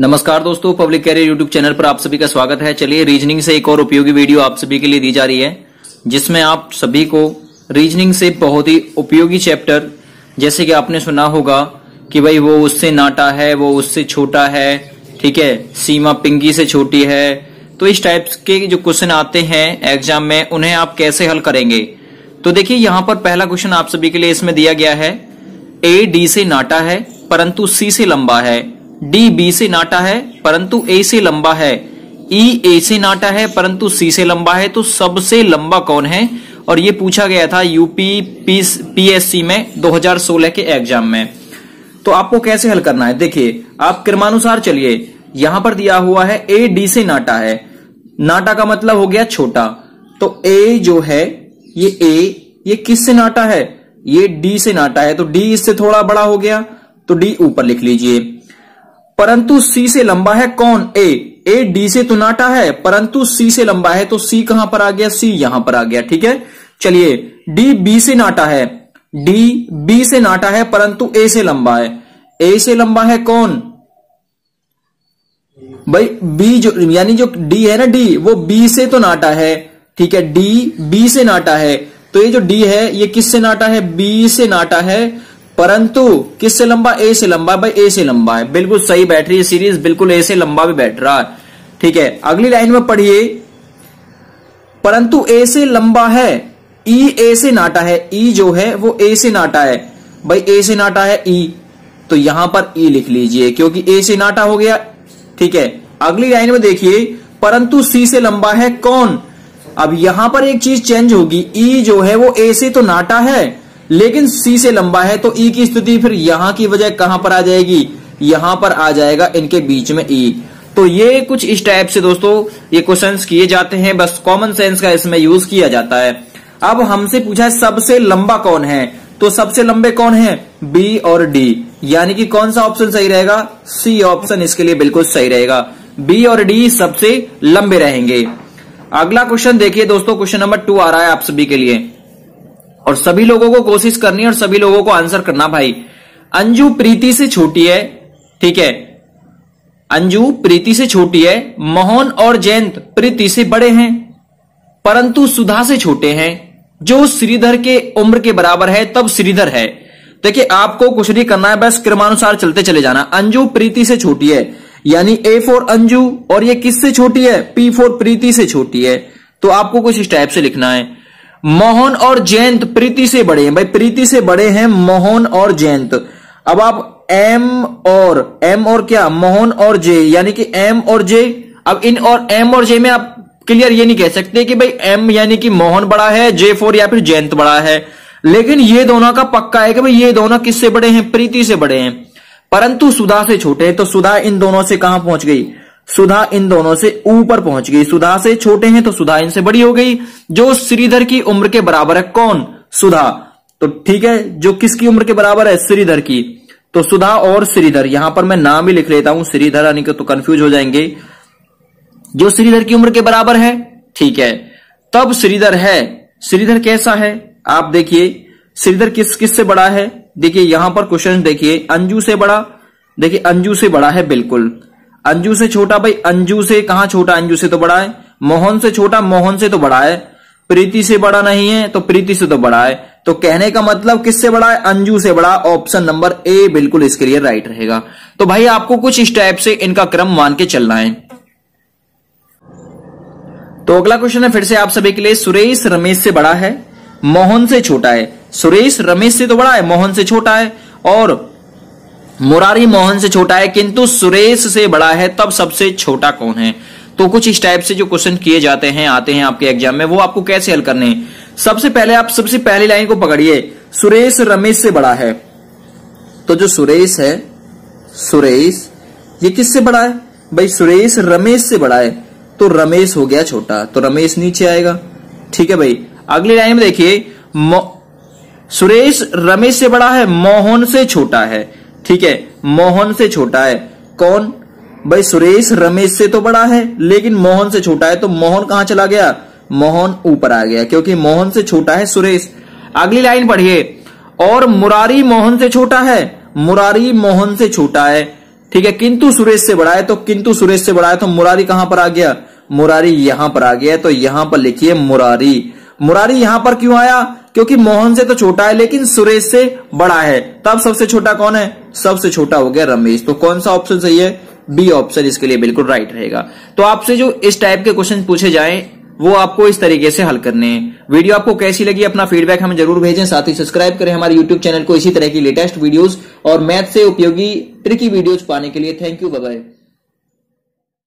नमस्कार दोस्तों, public career YouTube channel पर आप सभी का स्वागत है। चलिए रीजनिंग से एक और उपयोगी वीडियो आप सभी के लिए दी जा रही है, जिसमें आप सभी को रीजनिंग से बहुत ही उपयोगी चैप्टर, जैसे कि आपने सुना होगा कि भाई वो उससे नाटा है, वो उससे छोटा है, ठीक है, सीमा पिंकी से छोटी है। तो इस टाइप के जो क्वेश्चन आते हैं एग्जाम में, उन्हें आप कैसे हल करेंगे। तो देखिए यहाँ पर पहला क्वेश्चन आप सभी के लिए इसमें दिया गया है। ए डी से नाटा है परंतु सी से लंबा है, डी बी से नाटा है परंतु ए से लंबा है, ई ए से नाटा है परंतु सी से लंबा है, तो सबसे लंबा कौन है। और ये पूछा गया था यूपी पीएससी में 2016 के एग्जाम में। तो आपको कैसे हल करना है, देखिए आप क्रमानुसार चलिए। यहां पर दिया हुआ है ए डी से नाटा है, नाटा का मतलब हो गया छोटा, तो ए जो है ये किससे नाटा है, ये डी से नाटा है, तो डी इससे थोड़ा बड़ा हो गया, तो डी ऊपर लिख लीजिए। परंतु सी से लंबा है कौन, ए डी से तो नाटा है परंतु सी से लंबा है, तो सी कहां पर आ गया, सी यहां पर आ गया, ठीक है। चलिए डी बी से नाटा है, डी बी से नाटा है परंतु ए से लंबा है, ए से लंबा है कौन भाई, बी जो यानी जो डी है ना, डी वो बी से तो नाटा है, ठीक है, डी बी से नाटा है, तो ये जो डी है ये किससे नाटा है, बी से नाटा है, परंतु किससे लंबा, ए से लंबा, भाई ए से लंबा है। बिल्कुल सही बैठ रही है सीरीज, बिल्कुल ए से लंबा भी बैठ रहा है, ठीक है। अगली लाइन में पढ़िए, परंतु ए से लंबा है, ई ए से नाटा है, ई जो है वो ए से नाटा है, भाई ए से नाटा है ई, तो यहां पर ई लिख लीजिए क्योंकि ए से नाटा हो गया, ठीक है। अगली लाइन में देखिए, परंतु सी से लंबा है कौन। अब यहां पर एक चीज चेंज होगी, ई जो है वो ए से तो नाटा है लेकिन सी से लंबा है, तो ई की स्थिति फिर यहां की वजह कहां पर आ जाएगी, यहां पर आ जाएगा इनके बीच में ई। तो ये कुछ इस टाइप से दोस्तों ये क्वेश्चंस किए जाते हैं, बस कॉमन सेंस का इसमें यूज किया जाता है। अब हमसे पूछा है सबसे लंबा कौन है, तो सबसे लंबे कौन है, बी और डी, यानी कि कौन सा ऑप्शन सही रहेगा, सी ऑप्शन इसके लिए बिल्कुल सही रहेगा, बी और डी सबसे लंबे रहेंगे। अगला क्वेश्चन देखिए दोस्तों, क्वेश्चन नंबर 2 आ रहा है आप सभी के लिए, और सभी लोगों को कोशिश करनी है और सभी लोगों को आंसर करना। भाई अंजू प्रीति से छोटी है, ठीक है, अंजू प्रीति से छोटी है, मोहन और जयंत प्रीति से बड़े हैं परंतु सुधा से छोटे हैं, जो श्रीधर के उम्र के बराबर है तब श्रीधर है। देखिए आपको कुछ नहीं करना है, बस क्रमानुसार चलते चले जाना। अंजू प्रीति से छोटी है यानी ए फॉर अंजू, और ये किससे छोटी है, पी फॉर प्रीति से छोटी है, तो आपको कुछ इस टाइप से लिखना है। मोहन और जयंत प्रीति से बड़े हैं, भाई प्रीति से बड़े हैं मोहन और जयंत। अब आप एम और क्या, मोहन और जे, यानी कि एम और जे। अब इन और एम और जे में आप क्लियर ये नहीं कह सकते कि भाई एम यानी कि मोहन बड़ा है, जे फॉर या फिर जयंत बड़ा है, लेकिन ये दोनों का पक्का है कि भाई ये दोनों किससे बड़े हैं, प्रीति से बड़े हैं, परंतु सुधा से छोटे हैं। तो सुधा इन दोनों से कहां पहुंच गई, सुधा इन दोनों से ऊपर पहुंच गई, सुधा से छोटे हैं तो सुधा इनसे बड़ी हो गई, जो श्रीधर की उम्र के बराबर है कौन, सुधा, तो ठीक है, जो किसकी उम्र के बराबर है, श्रीधर की, तो सुधा और श्रीधर, यहां पर मैं नाम भी लिख लेता हूं श्रीधर, यानी कि तो कंफ्यूज हो जाएंगे, जो श्रीधर की उम्र के बराबर है, ठीक है, तब श्रीधर है। श्रीधर कैसा है आप देखिए, श्रीधर किस से बड़ा है, देखिए यहां पर क्वेश्चन देखिए, अंजू से बड़ा, देखिए अंजू से बड़ा है, बिल्कुल अंजू से छोटा, भाई अंजू से कहां छोटा, अंजू से तो बड़ा है, मोहन से छोटा, मोहन से तो बड़ा है, प्रीति से बड़ा नहीं है तो प्रीति से तो बड़ा है, तो कहने का मतलब किससे बड़ा है, अंजू से बड़ा, ऑप्शन नंबर ए बिल्कुल इसके लिए राइट रहेगा। तो भाई आपको कुछ इस टाइप से इनका क्रम मान के चलना है। तो अगला क्वेश्चन है फिर से आप सभी के लिए, सुरेश रमेश से बड़ा है, मोहन से छोटा है, सुरेश रमेश से तो बड़ा है, मोहन से छोटा है, और मुरारी मोहन से छोटा है किंतु सुरेश से बड़ा है, तब सबसे छोटा कौन है। तो कुछ इस टाइप से जो क्वेश्चन किए जाते हैं, आते हैं आपके एग्जाम में, वो आपको कैसे हल करने हैं। सबसे पहले आप सबसे पहली लाइन को पकड़िए, सुरेश रमेश से बड़ा है, तो जो सुरेश है, सुरेश ये किससे बड़ा है, भाई सुरेश रमेश से बड़ा है, तो रमेश हो गया छोटा, तो रमेश नीचे आएगा, ठीक है भाई। अगली लाइन में देखिए, सुरेश रमेश से बड़ा है, मोहन से छोटा है, ठीक है, मोहन से छोटा है कौन, भाई सुरेश रमेश से तो बड़ा है लेकिन मोहन से छोटा है, तो मोहन कहां चला गया, मोहन ऊपर आ गया क्योंकि मोहन से छोटा है सुरेश। अगली लाइन पढ़िए, और मुरारी मोहन से छोटा है, मुरारी मोहन से छोटा है, ठीक है, किंतु सुरेश से बड़ा है, तो किंतु सुरेश से बड़ा है, तो मुरारी कहां पर आ गया, मुरारी यहां पर आ गया, तो यहां पर लिखिए मुरारी। मुरारी यहां पर क्यों आया, क्योंकि मोहन से तो छोटा है लेकिन सुरेश से बड़ा है, तब सबसे छोटा कौन है, सबसे छोटा हो गया रमेश। तो कौन सा ऑप्शन सही है, बी ऑप्शन इसके लिए बिल्कुल राइट रहेगा। तो आपसे जो इस टाइप के क्वेश्चन पूछे जाएं वो आपको इस तरीके से हल करने हैं। वीडियो आपको कैसी लगी, अपना फीडबैक हमें जरूर भेजें, साथ ही सब्सक्राइब करें हमारे यूट्यूब चैनल को इसी तरह की लेटेस्ट वीडियोस और मैथ से उपयोगी ट्रिकी वीडियोस पाने के लिए। Thank you, bye bye.